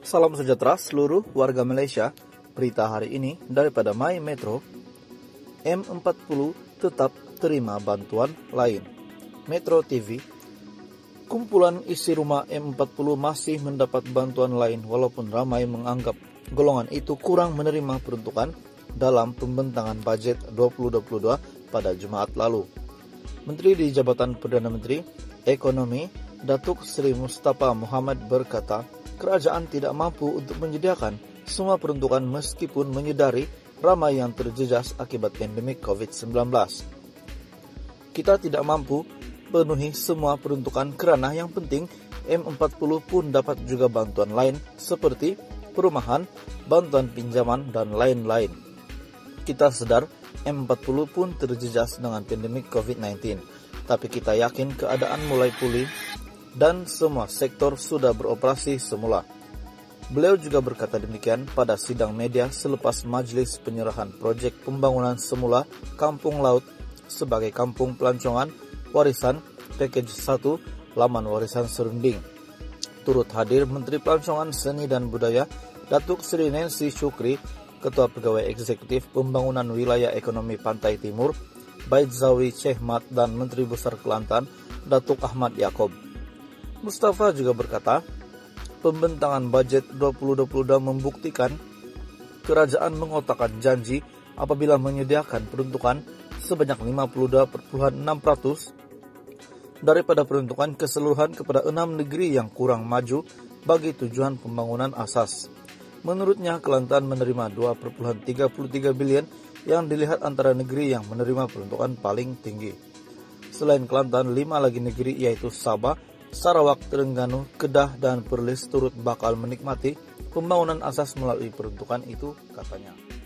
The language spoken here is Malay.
Salam sejahtera seluruh warga Malaysia. Berita hari ini daripada My Metro. M40 tetap terima bantuan lain. Metro TV. Kumpulan isi rumah M40 masih mendapat bantuan lain walaupun ramai menganggap golongan itu kurang menerima peruntukan dalam pembentangan bajet 2022 pada Jumaat lalu. Menteri di Jabatan Perdana Menteri Ekonomi Datuk Seri Mustafa Mohamed berkata, kerajaan tidak mampu untuk menyediakan semua peruntukan meskipun menyedari ramai yang terjejas akibat pandemik COVID-19. Kita tidak mampu penuhi semua peruntukan kerana yang penting M40 pun dapat juga bantuan lain seperti perumahan, bantuan pinjaman dan lain-lain. Kita sedar M40 pun terjejas dengan pandemik COVID-19, tapi kita yakin keadaan mulai pulih dan semua sektor sudah beroperasi semula. Beliau juga berkata demikian pada sidang media selepas majlis penyerahan projek pembangunan semula Kampung Laut sebagai Kampung Pelancongan Warisan Package 1 Laman Warisan Serunding. Turut hadir Menteri Pelancongan Seni dan Budaya Datuk Seri Nancy Shukri, Ketua Pegawai Eksekutif Pembangunan Wilayah Ekonomi Pantai Timur Baidzawi Chehmat dan Menteri Besar Kelantan Datuk Ahmad Yaakob. Mustafa juga berkata, pembentangan bajet 2022 membuktikan kerajaan mengotakkan janji apabila menyediakan peruntukan sebanyak 52,6% daripada peruntukan keseluruhan kepada 6 negeri yang kurang maju bagi tujuan pembangunan asas. Menurutnya, Kelantan menerima 2,33 bilion yang dilihat antara negeri yang menerima peruntukan paling tinggi. Selain Kelantan, 5 lagi negeri yaitu Sabah, Sarawak, Terengganu, Kedah, dan Perlis turut bakal menikmati pembangunan asas melalui peruntukan itu, katanya.